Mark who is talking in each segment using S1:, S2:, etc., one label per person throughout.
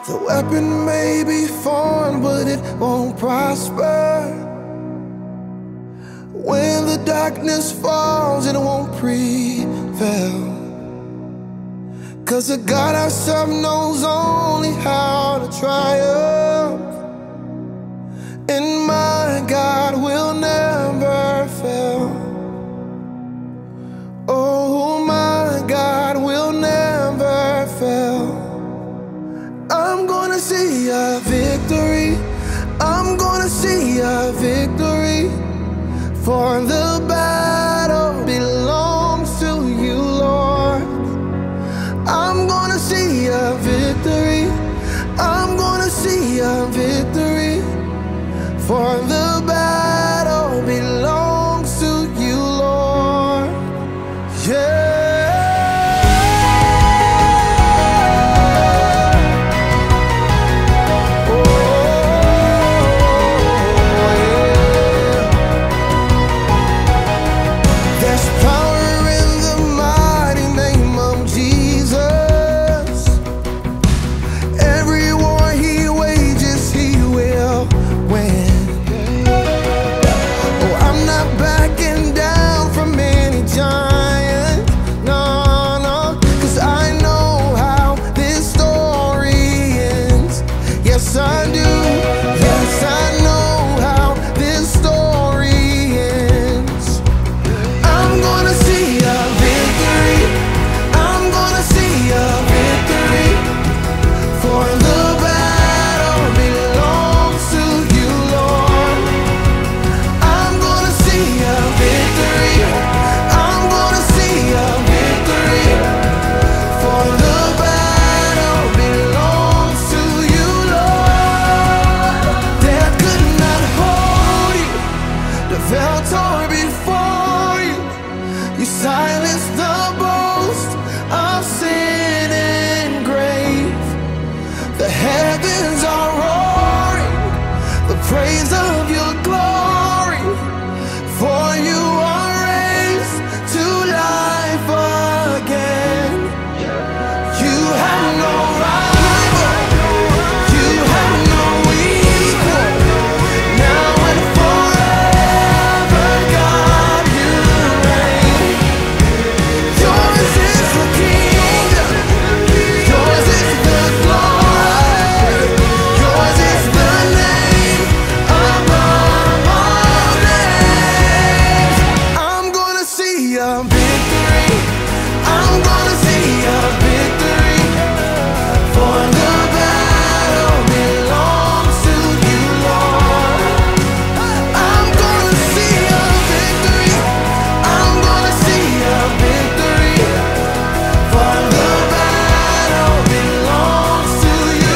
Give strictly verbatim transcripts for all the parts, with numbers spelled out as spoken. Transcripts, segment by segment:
S1: The weapon may be formed, but it won't prosper. When the darkness falls, it won't prevail. 'Cause the God I serve knows only how to triumph. And my God will never fail. Oh, my God will never fail. I'm gonna see a victory. I'm gonna see a victory. For the battle belongs to you, Lord. I'm gonna see a victory. I'm gonna see a victory. For the battle belongs to you, Lord. Yeah. You silence the boast of sin and grave. The heavens are roaring the praise of your glory. For you are raised to life again. You have no rival, you have no equal. Now and forever, God, you reign. Yours is the kingdom, yours is the glory, yours is the name above all names. I'm gonna see a victory, I'm gonna see a victory. For the battle belongs to you, Lord. I'm gonna see a victory, I'm gonna see a victory. For the battle belongs to you,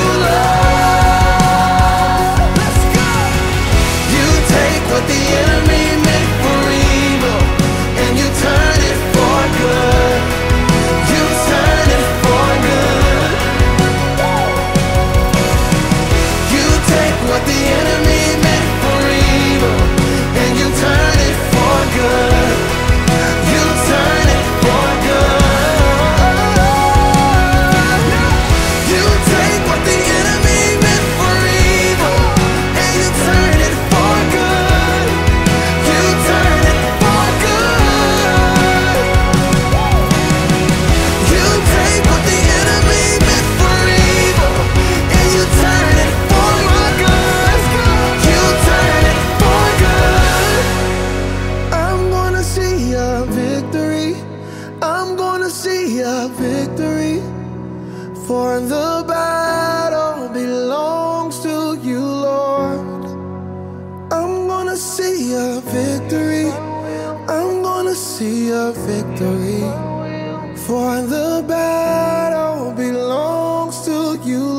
S1: Lord. Let's go. You take what the enemy meant for evil and you turn it for good. You turn it for good. You take what the enemy meant for evil and you turn it for good. You turn it for good. You take what the enemy meant for evil and you turn it for good. You turn it for good. You take what the enemy meant for evil and you turn it for my good. You turn it for good. I'm gonna see a victory. I'm gonna see a victory. For the battle belongs to you, Lord. I'm gonna see a victory. I'm gonna see a victory. For the battle belongs to you,